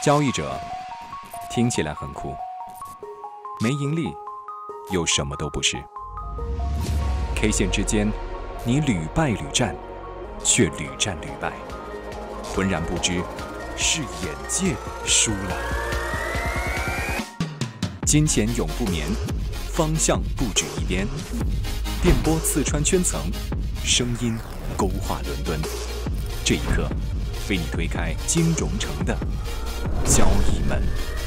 交易者听起来很酷，没盈利又什么都不是。K 线之间，你屡败屡战，却屡战屡败，浑然不知是眼界输了。金钱永不眠，方向不止一边。电波刺穿圈层，声音勾画伦敦。这一刻，为你推开金融城的交易门。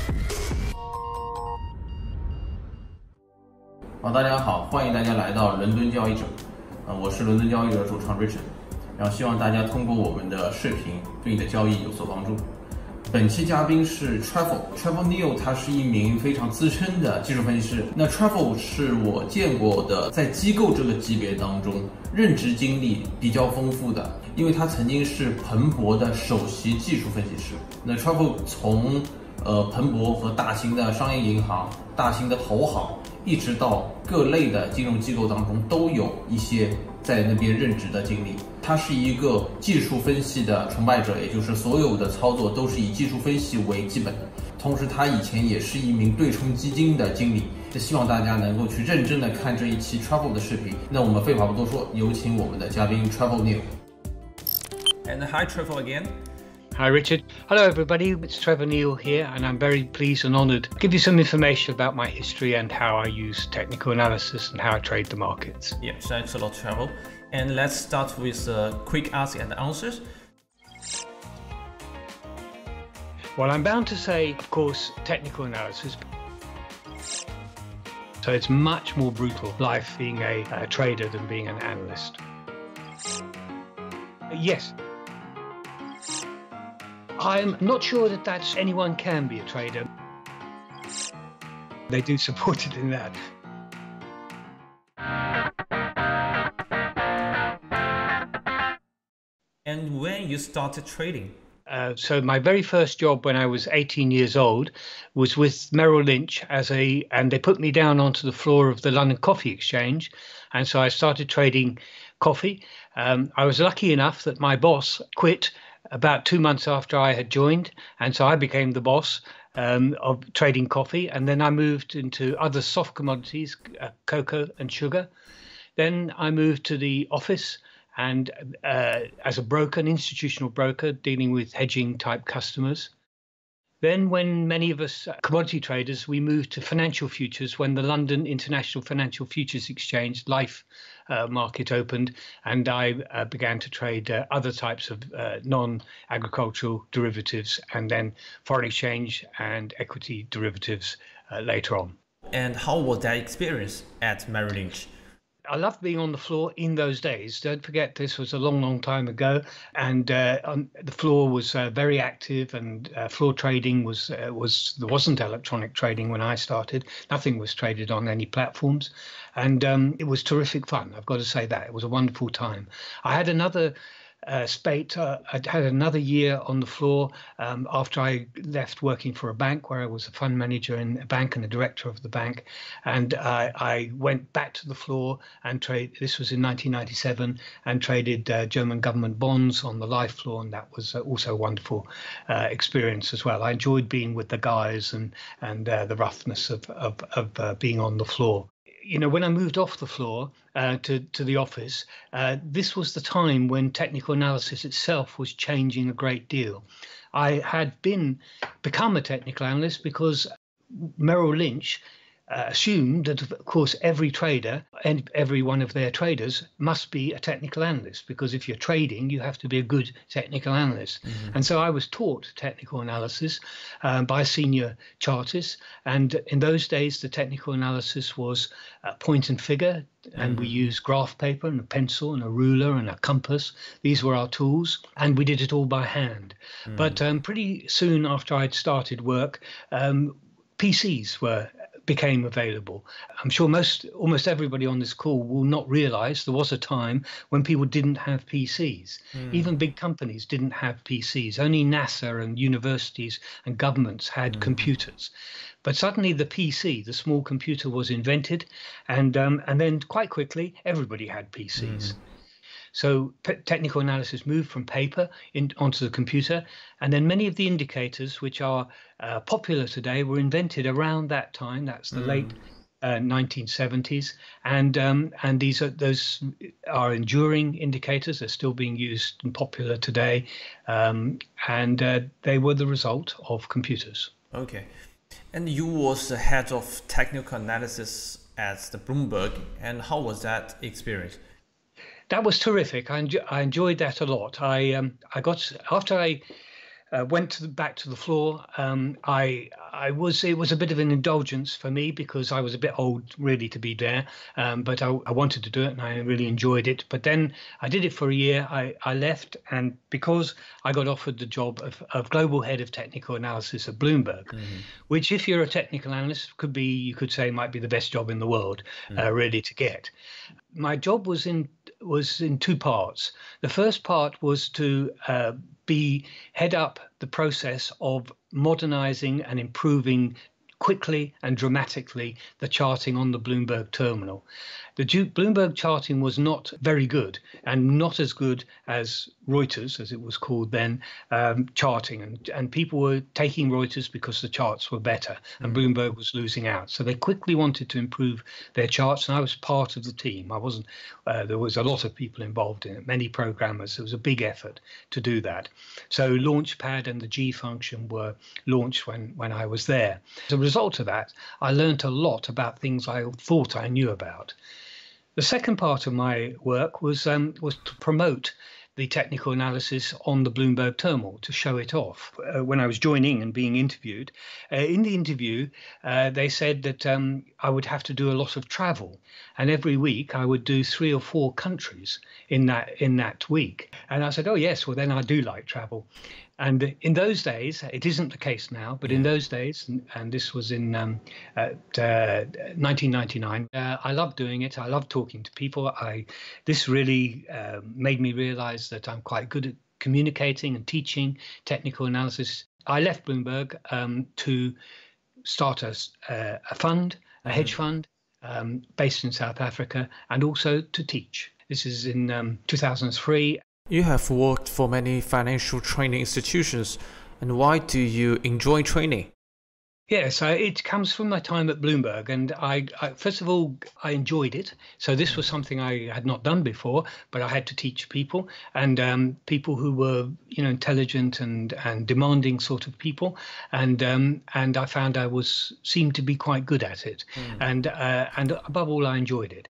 大家好，欢迎大家来到伦敦交易者。我是伦敦交易者主创 Richard， 然后希望大家通过我们的视频对你的交易有所帮助。本期嘉宾是 Trevor Neil， 他是一名非常资深的技术分析师。那 Trevor 是我见过的在机构这个级别当中任职经历比较丰富的，因为他曾经是彭博的首席技术分析师。那 Trevor 从彭博和大型的商业银行、大型的投行，一直到各类的金融机构当中，都有一些在那边任职的经历。他是一个技术分析的崇拜者，也就是所有的操作都是以技术分析为基本的。同时，他以前也是一名对冲基金的经理。希望大家能够去认真的看这一期 Trevor 的视频。那我们废话不多说，有请我们的嘉宾 Trevor Neil。 And hi Trevor again. Hi Richard. Hello everybody, it's Trevor Neil here, and I'm very pleased and honoured to give you some information about my history and how I use technical analysis and how I trade the markets. Yeah, thanks a lot Trevor. And let's start with quick ask and answers. Well, I'm bound to say, of course, technical analysis. So it's much more brutal life being a trader than being an analyst. Yes. I'm not sure that anyone can be a trader. They do support it in that. And when you started trading? So my very first job when I was 18 years old was with Merrill Lynch and they put me down onto the floor of the London Coffee Exchange. And so I started trading coffee. I was lucky enough that my boss quit about 2 months after I had joined, and so I became the boss of trading coffee. And then I moved into other soft commodities, cocoa and sugar. Then I moved to the office and as a broker, an institutional broker, dealing with hedging type customers. Then when many of us commodity traders, we moved to financial futures when the London International Financial Futures Exchange, LIFE, market opened, and I began to trade other types of non-agricultural derivatives, and then foreign exchange and equity derivatives later on. And how was that experience at Merrill Lynch? I loved being on the floor in those days. Don't forget, this was a long, long time ago, and the floor was very active, and floor trading there wasn't electronic trading when I started. Nothing was traded on any platforms, and it was terrific fun. I've got to say that it was a wonderful time. I had another spate. I'd had another year on the floor after I left working for a bank where I was a fund manager in a bank and a director of the bank. And I went back to the floor and this was in 1997, and traded German government bonds on the LIFE floor. And that was also a wonderful experience as well. I enjoyed being with the guys and the roughness of being on the floor. You know, when I moved off the floor to the office, this was the time when technical analysis itself was changing a great deal. I had become a technical analyst because Merrill Lynch assumed that, of course, every trader and every one of their traders must be a technical analyst, because if you're trading, you have to be a good technical analyst. Mm-hmm. And so I was taught technical analysis by a senior chartist. And in those days, the technical analysis was point and figure, and we used graph paper and a pencil and a ruler and a compass. These were our tools, and we did it all by hand. But pretty soon after I'd started work, PCs became available. I'm sure almost everybody on this call will not realize there was a time when people didn't have PCs. Even big companies didn't have PCs. Only NASA and universities and governments had computers. But suddenly the PC, the small computer, was invented, and then quite quickly everybody had PCs. So technical analysis moved from paper onto the computer, and then many of the indicators which are popular today were invented around that time. That's the late 1970s, and those are enduring indicators. They're still being used and popular today, and they were the result of computers. Okay, and you was the head of technical analysis at the Bloomberg, and how was that experience? That was terrific. I enjoyed that a lot. I got, after I went back to the floor, it was a bit of an indulgence for me because I was a bit old really to be there, but I wanted to do it and I really enjoyed it. But then I did it for a year. I left, and because I got offered the job of global head of technical analysis at Bloomberg, which, if you're a technical analyst, you could say might be the best job in the world, really, to get. My job was in two parts. The first part was to head up the process of modernizing and improving quickly and dramatically the charting on the Bloomberg terminal. The Bloomberg charting was not very good, and not as good as Reuters, as it was called then, charting. And people were taking Reuters because the charts were better, and Bloomberg was losing out. So they quickly wanted to improve their charts, and I was part of the team. I wasn't. There was a lot of people involved in it, many programmers. It was a big effort to do that. So Launchpad and the G function were launched when I was there. As a result of that, I learned a lot about things I thought I knew about. The second part of my work was to promote the technical analysis on the Bloomberg terminal, to show it off. When I was joining and being interviewed, in the interview, they said that I would have to do a lot of travel, and every week I would do 3 or 4 countries in that week. And I said, oh yes, well then I do like travel. And in those days, it isn't the case now, but in those days, and this was in 1999, I loved doing it. I loved talking to people. This really made me realize that I'm quite good at communicating and teaching technical analysis. I left Bloomberg to start a fund, a hedge fund, based in South Africa, and also to teach. This is in 2003. You have worked for many financial training institutions, and why do you enjoy training? Yes, it comes from my time at Bloomberg, and I first of all, I enjoyed it. So this was something I had not done before, but I had to teach people, and people who were, intelligent and demanding sort of people, and I found I seemed to be quite good at it, and above all, I enjoyed it.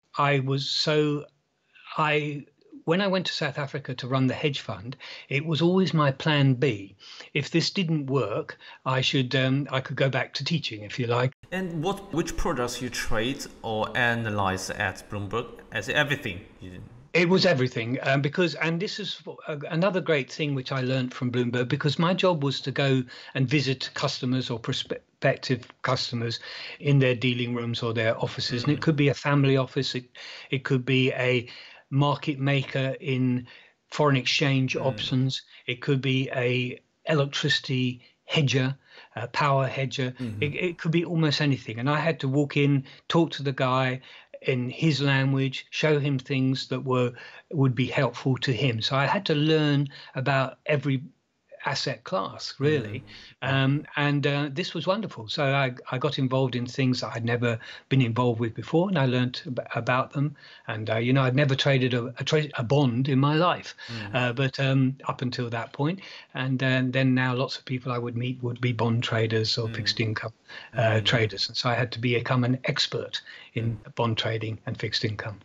When I went to South Africa to run the hedge fund, it was always my plan B. If this didn't work, I could go back to teaching, if you like. And which products you trade or analyze at Bloomberg? As everything? It was everything, and this is another great thing which I learned from Bloomberg, because my job was to go and visit customers or prospective customers in their dealing rooms or their offices, and it could be a family office, it could be a market maker in foreign exchange options, it could be a electricity hedger, a power hedger, it could be almost anything. And I had to walk in, talk to the guy in his language, show him things that would be helpful to him. So I had to learn about every asset class, really, and this was wonderful. So I got involved in things that I'd never been involved with before, and I learned about them. And I'd never traded a bond in my life, but up until that point. And then now lots of people I would meet would be bond traders or fixed income traders, and so I had to become an expert in bond trading and fixed income.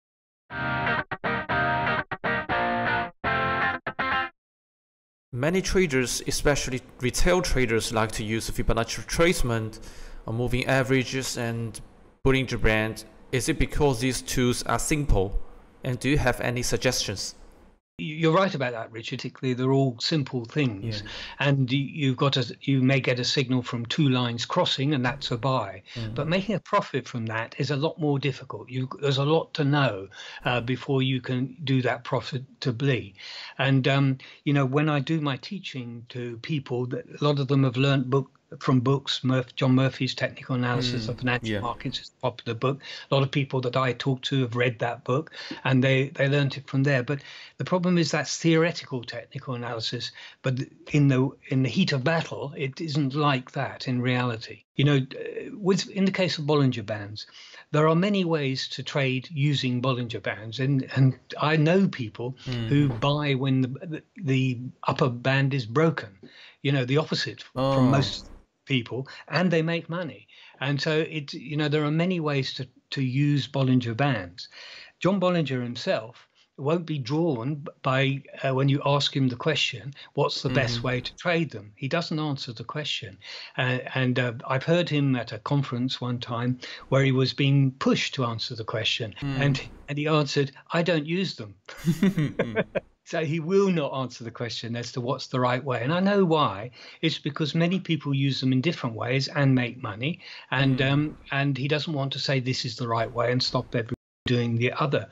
Many traders, especially retail traders, like to use Fibonacci retracement, moving averages, and Bollinger Band. Is it because these tools are simple? And do you have any suggestions? You're right about that, Richard. They're all simple things, and you may get a signal from 2 lines crossing, and that's a buy. But making a profit from that is a lot more difficult. There's a lot to know before you can do that profitably. And when I do my teaching to people, that a lot of them have learned from books. John Murphy's Technical Analysis of Financial Markets is a popular book. A lot of people that I talk to have read that book, and they learned it from there. But the problem is that's theoretical technical analysis. But in the heat of battle, it isn't like that in reality. In the case of Bollinger Bands, there are many ways to trade using Bollinger Bands, and I know people who buy when the upper band is broken. The opposite from most people, and they make money. And so there are many ways to use Bollinger Bands. John Bollinger himself won't be drawn by when you ask him the question, what's the best way to trade them? He doesn't answer the question. And I've heard him at a conference one time where he was being pushed to answer the question. And he answered, I don't use them. So he will not answer the question as to what's the right way. And I know why. It's because many people use them in different ways and make money. And he doesn't want to say this is the right way and stop everyone doing the other.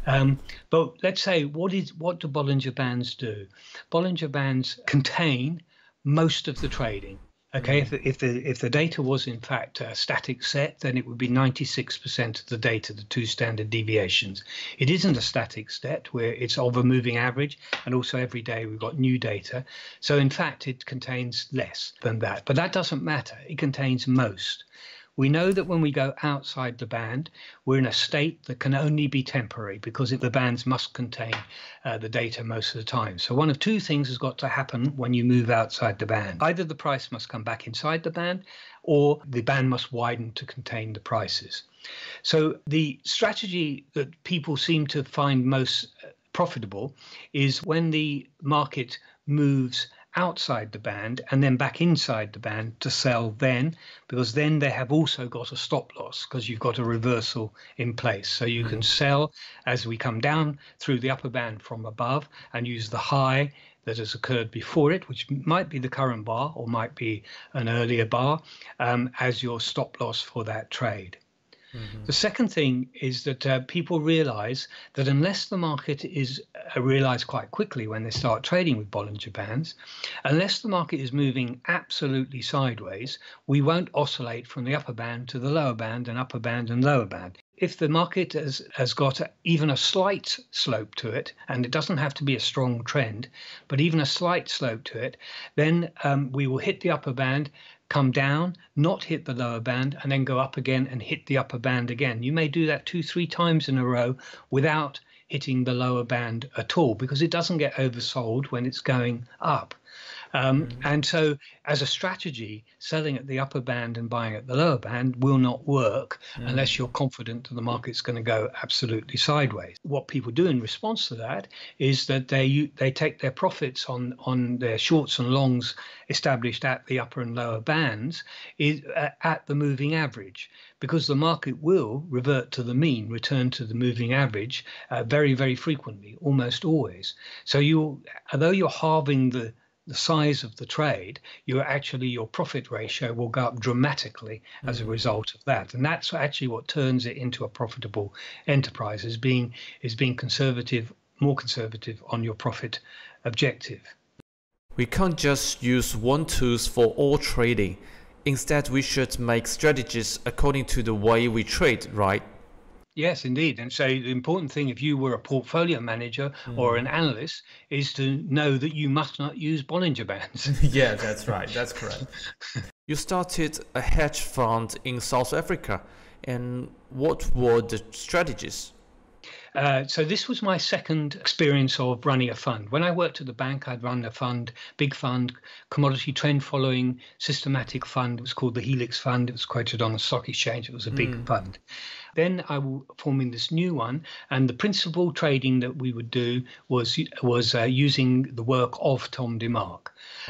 But let's say, what do Bollinger Bands do? Bollinger Bands contain most of the trading. Okay, if the data was in fact a static set, then it would be 96% of the data, the two standard deviations. It isn't a static set where it's of a moving average, and also every day we've got new data. So in fact, it contains less than that, but that doesn't matter. It contains most. We know that when we go outside the band, we're in a state that can only be temporary, because the bands must contain the data most of the time. So one of two things has got to happen when you move outside the band. Either the price must come back inside the band, or the band must widen to contain the prices. So the strategy that people seem to find most profitable is when the market moves outside the band and then back inside the band to sell then, because then they have also got a stop loss, because you've got a reversal in place. So you can sell as we come down through the upper band from above and use the high that has occurred before it, which might be the current bar or might be an earlier bar, as your stop loss for that trade. The second thing is that people realize that unless the market is realized quite quickly when they start trading with Bollinger Bands, unless the market is moving absolutely sideways, we won't oscillate from the upper band to the lower band and upper band and lower band. If the market has got even a slight slope to it, and it doesn't have to be a strong trend, but even a slight slope to it, then we will hit the upper band, come down, not hit the lower band, and then go up again and hit the upper band again. You may do that 2-3 times in a row without hitting the lower band at all, because it doesn't get oversold when it's going up. And so as a strategy, selling at the upper band and buying at the lower band will not work unless you're confident that the market's going to go absolutely sideways. What people do in response to that is that they take their profits on their shorts and longs established at the upper and lower bands at the moving average, because the market will revert to the mean, return to the moving average very, very frequently, almost always. So although you're halving the size of the trade, your profit ratio will go up dramatically as a result of that. And that's actually what turns it into a profitable enterprise, is being conservative, more conservative on your profit objective. We can't just use one tool for all trading. Instead, we should make strategies according to the way we trade, right? Yes, indeed. And so the important thing, if you were a portfolio manager or an analyst, is to know that you must not use Bollinger Bands. Yeah, that's right. That's correct. You started a hedge fund in South Africa. And what were the strategies? So this was my second experience of running a fund. When I worked at the bank, I'd run a fund, big fund, commodity trend following, systematic fund. It was called the Helix Fund. It was quoted on the stock exchange. It was a big fund. Then I was forming this new one, and the principal trading that we would do was using the work of Tom DeMark.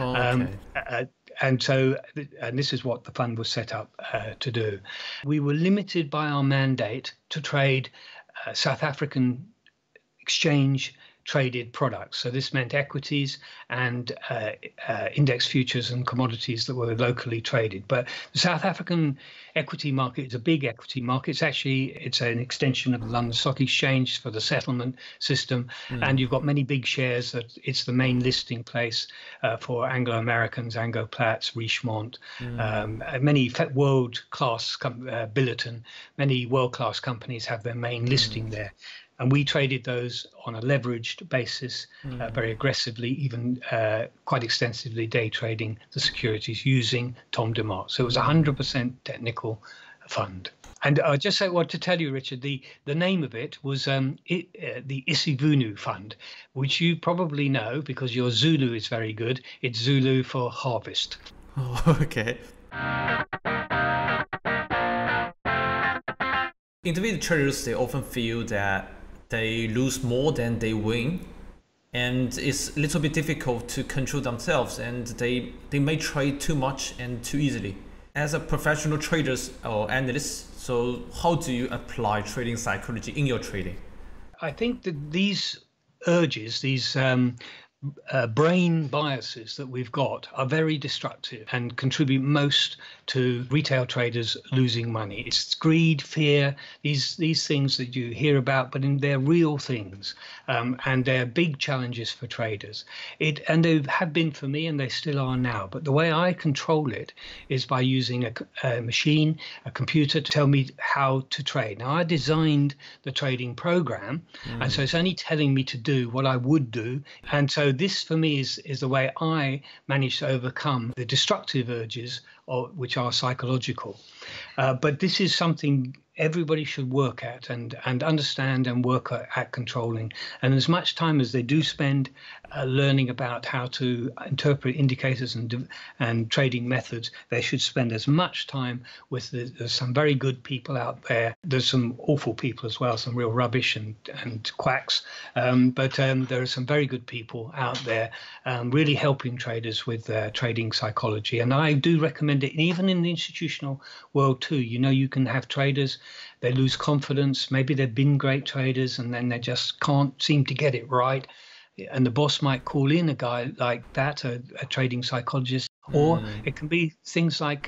And this is what the fund was set up to do. We were limited by our mandate to trade South African exchange traded products. So this meant equities and index futures and commodities that were locally traded. But the South African equity market is a big equity market. It's an extension of the London Stock Exchange for the settlement system. And you've got many big shares that it's the main listing place for Anglo-Americans, Anglo-Plats, Richemont, many world-class Billiton, many world-class companies have their main listing there. And we traded those on a leveraged basis, very aggressively, even quite extensively day trading the securities using Tom DeMott. So it was a 100% technical fund. And I just want to tell you, Richard, the name of it was the Isivunu Fund, which you probably know because your Zulu is very good. It's Zulu for harvest. Oh, okay. Individual traders, they often feel that they lose more than they win, and it's a little bit difficult to control themselves, and they may trade too much and too easily. As a professional traders or analyst, so how do you apply trading psychology in your trading? I think that these urges, these brain biases that we've got are very destructive and contribute most to retail traders losing money. It's greed, fear, these things that you hear about, but they're real things, and they're big challenges for traders. And they have been for me, and they still are now. But the way I control it is by using a machine, a computer, to tell me how to trade. Now, I designed the trading program, and so it's only telling me to do what I would do. And so this, for me, is the way I manage to overcome the destructive urges, which are psychological. But this is something everybody should work at and understand and work at controlling. And as much time as they do spend learning about how to interpret indicators and trading methods, they should spend as much time with there's some very good people out there. There's some awful people as well, some real rubbish and quacks. But there are some very good people out there really helping traders with trading psychology. And I do recommend it, even in the institutional world too. You know, you can have traders, they lose confidence. Maybe they've been great traders and then they just can't seem to get it right. And the boss might call in a guy like that, a trading psychologist. Or it can be things like,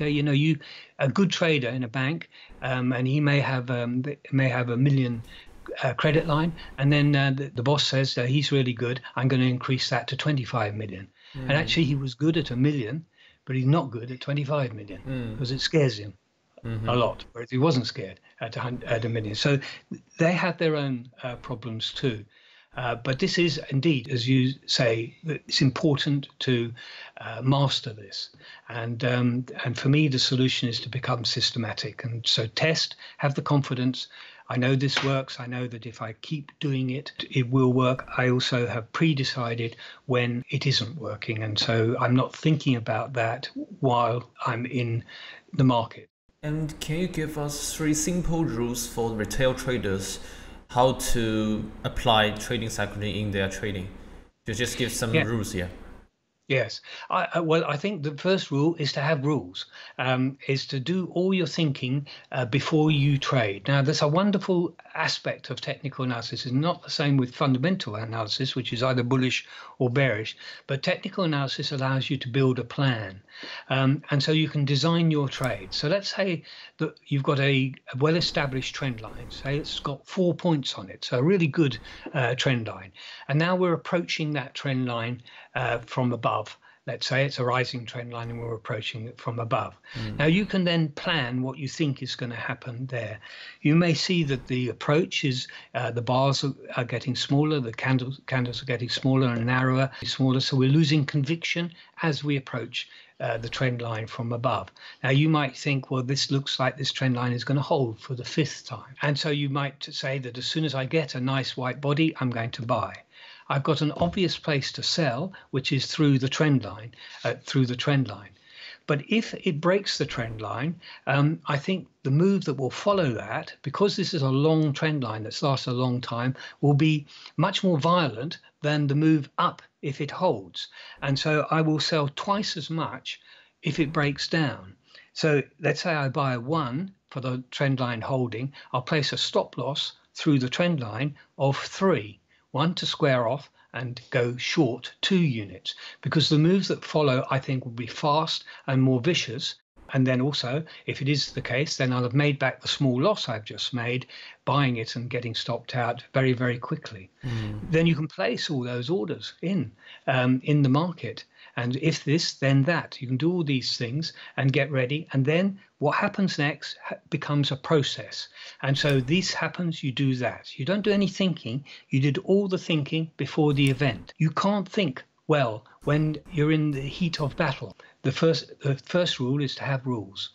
a good trader in a bank, and he may have a $1 million credit line, and then the boss says he's really good, I'm going to increase that to 25 million. And actually he was good at $1 million, but he's not good at 25 million because it scares him a lot, whereas he wasn't scared at $1 million. So they have their own problems too. But this is indeed, as you say, it's important to master this. And for me, the solution is to become systematic. And so test, have the confidence. I know this works. I know that if I keep doing it, it will work. I also have pre-decided when it isn't working. And so I'm not thinking about that while I'm in the market. And can you give us 3 simple rules for retail traders how to apply trading psychology in their trading? Just give some rules here. Yes. I think the first rule is to have rules, is to do all your thinking before you trade. Now, there's a wonderful aspect of technical analysis. It's not the same with fundamental analysis, which is either bullish or bearish, but technical analysis allows you to build a plan. And so you can design your trade. So let's say that you've got a well-established trend line. Say it's got 4 points on it, so a really good trend line. And now we're approaching that trend line from above. Let's say it's a rising trend line and we're approaching it from above. Now you can then plan what you think is going to happen there. You may see that the approach is the bars are getting smaller, the candles are getting smaller and narrower, smaller. So we're losing conviction as we approach the trend line from above. Now you might think, well, this looks like this trend line is going to hold for the 5th time. And so you might say that as soon as I get a nice white body, I'm going to buy. I've got an obvious place to sell, which is through the trend line, But if it breaks the trend line, I think the move that will follow that, because this is a long trend line that's lasted a long time, will be much more violent than the move up if it holds. And so I will sell twice as much if it breaks down. So let's say I buy a 1 for the trend line holding. I'll place a stop loss through the trend line of 3. One, to square off and go short 2 units, because the moves that follow, I think, will be fast and more vicious. And then also, if it is the case, then I'll have made back the small loss I've just made buying it and getting stopped out very, very quickly. Then you can place all those orders in the market. And if this, then that. You can do all these things and get ready. And then what happens next becomes a process. And so this happens, you do that. You don't do any thinking. You did all the thinking before the event. You can't think well when you're in the heat of battle. The first rule is to have rules.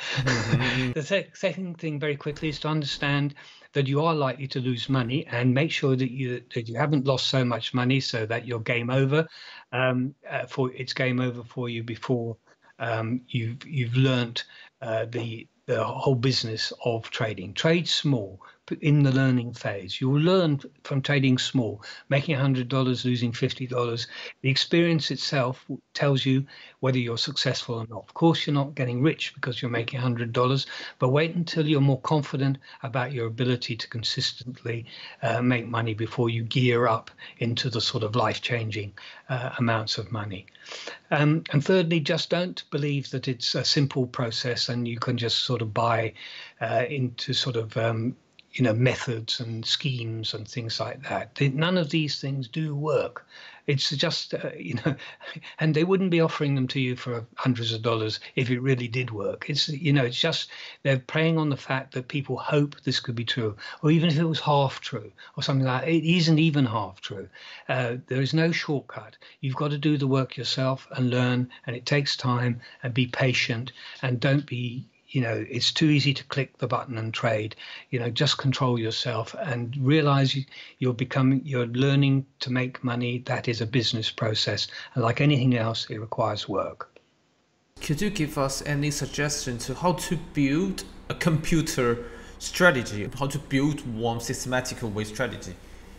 The second thing very quickly is to understand that you are likely to lose money, and make sure that you haven't lost so much money so that you're game over. It's game over for you before you've learnt the whole business of trading. Trade small in the learning phase. You will learn from trading small, making $100, losing $50. The experience itself tells you whether you're successful or not. Of course, you're not getting rich because you're making $100, but wait until you're more confident about your ability to consistently make money before you gear up into the sort of life-changing amounts of money. And thirdly, just don't believe that it's a simple process and you can just sort of buy into sort of methods and schemes and things like that. None of these things do work. It's just, and they wouldn't be offering them to you for hundreds of dollars if it really did work. It's just they're preying on the fact that people hope this could be true, or even if it was half true or something like that. It isn't even half true. There is no shortcut. You've got to do the work yourself and learn, and it takes time, and be patient, and don't be, it's too easy to click the button and trade. Just control yourself and realize you're learning to make money. That is a business process. And like anything else, it requires work. Could you give us any suggestion to how to build a computer strategy, how to build one systematic way strategy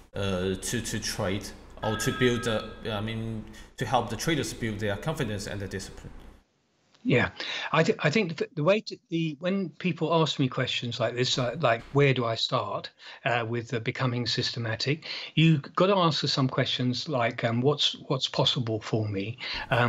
to trade, or to build, to help the traders build their confidence and the discipline? Yeah, I think the way when people ask me questions like this, like where do I start with becoming systematic, you've got to answer some questions like what's possible for me,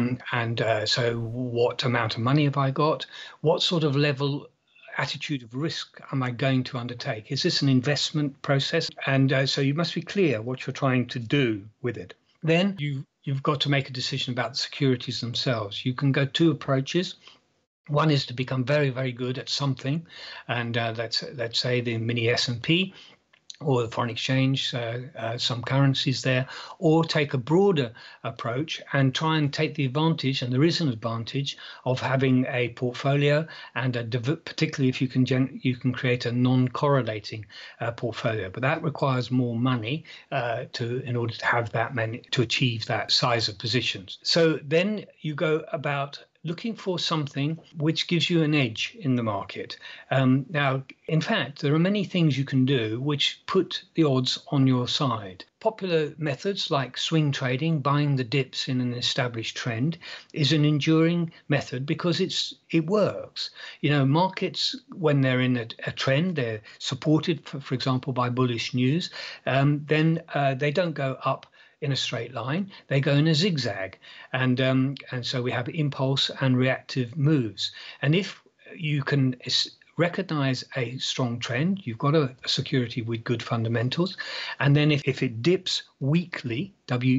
so what amount of money have I got, what sort of attitude of risk am I going to undertake? Is this an investment process? And so you must be clear what you're trying to do with it. Then you've got to make a decision about the securities themselves. You can go 2 approaches. One is to become very, very good at something, and let's say the mini S&P or the foreign exchange, some currencies there, or take a broader approach and try and take the advantage, and there is an advantage of having a portfolio, and particularly if you can create a non-correlating portfolio. But that requires more money in order to have that many, to achieve that size of positions. So then you go about looking for something which gives you an edge in the market. Now, in fact, there are many things you can do which put the odds on your side. Popular methods like swing trading, buying the dips in an established trend, is an enduring method because it works. Markets, when they're in a trend, they're supported, for example, by bullish news, then they don't go up in a straight line, they go in a zigzag, and so we have impulse and reactive moves. And if you can recognize a strong trend, you've got a security with good fundamentals, and then if it dips weakly,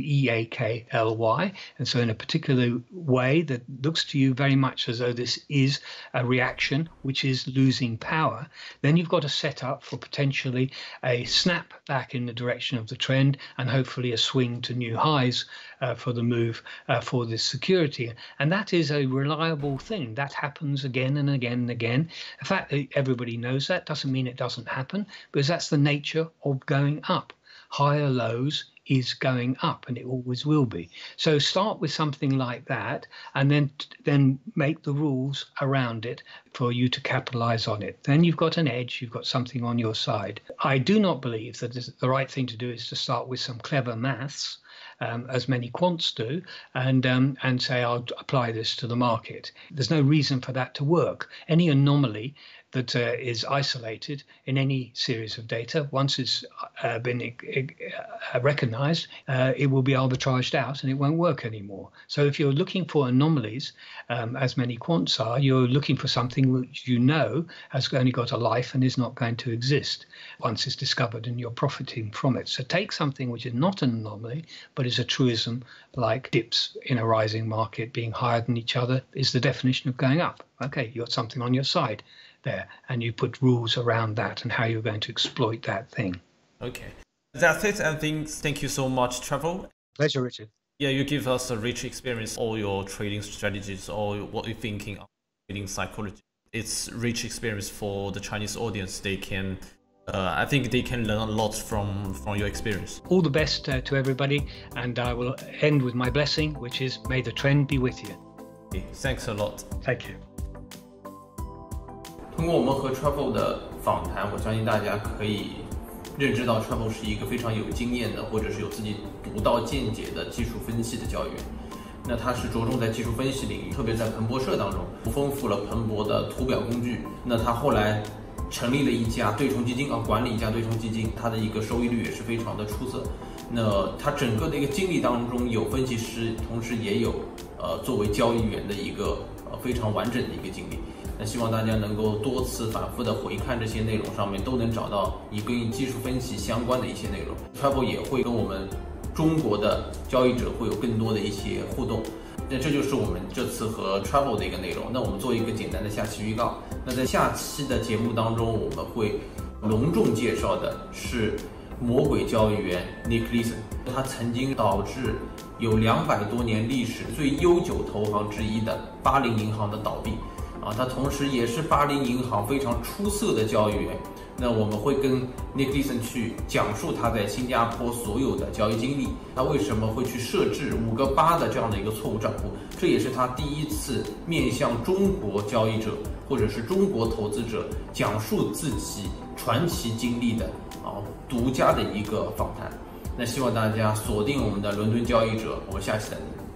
W-E-A-K-L-Y, and so in a particular way that looks to you very much as though this is a reaction which is losing power, then you've got to set up for potentially a snap back in the direction of the trend, and hopefully a swing to new highs for the move for this security. And that is a reliable thing. That happens again and again and again. In fact, everybody knows that. Doesn't mean it doesn't happen, because that's the nature of going up. Higher lows is going up, and it always will be. So start with something like that, and then make the rules around it for you to capitalize on it. Then you've got an edge, you've got something on your side. I do not believe that the right thing to do is to start with some clever maths, as many quants do, and say, I'll apply this to the market. There's no reason for that to work. Any anomaly that is isolated in any series of data. Once it's been recognized, it will be arbitraged out and it won't work anymore. So if you're looking for anomalies, as many quants are, you're looking for something which you know has only got a life and is not going to exist once it's discovered, and you're profiting from it. So take something which is not an anomaly, but is a truism, like dips in a rising market being higher than each other is the definition of going up. Okay, you got something on your side there, and you put rules around that and how you're going to exploit that thing. Okay, that's it. I think thank you so much, Trevor. Pleasure, Richard. Yeah, you give us a rich experience, all your trading strategies, all what you're thinking of trading psychology. It's rich experience for the Chinese audience. They can, I think they can learn a lot from your experience. All the best to everybody, and I will end with my blessing, which is may the trend be with you. Okay, thanks a lot. Thank you. 通过我们和 Travel 的访谈，我相信大家可以认知到 Travel 是一个非常有经验的，或者是有自己独到见解的技术分析的交易员。那他是着重在技术分析领域，特别在彭博社当中丰富了彭博的图表工具。那他后来成立了一家对冲基金管理一家对冲基金，他的一个收益率也是非常的出色。那他整个的一个经历当中有分析师，同时也有作为交易员的一个非常完整的一个经历。那希望大家能够多次反复的回看这些内容，上面都能找到跟技术分析相关的一些内容。Travel 也会跟我们中国的交易者会有更多的一些互动。那这就是我们这次和 Travel 的一个内容。那我们做一个简单的下期预告。那在下期的节目当中，我们会隆重介绍的是魔鬼交易员 Nick Leeson， 他曾经导致有200多年历史最悠久投行之一的巴林银行的倒闭。他同时也是巴林银行非常出色的交易员。那我们会跟 Nick Leeson 去讲述他在新加坡所有的交易经历，他为什么会去设置5个8的这样的一个错误账户，这也是他第一次面向中国交易者或者是中国投资者讲述自己传奇经历的独家的一个访谈。那希望大家锁定我们的伦敦交易者，我们下期再见。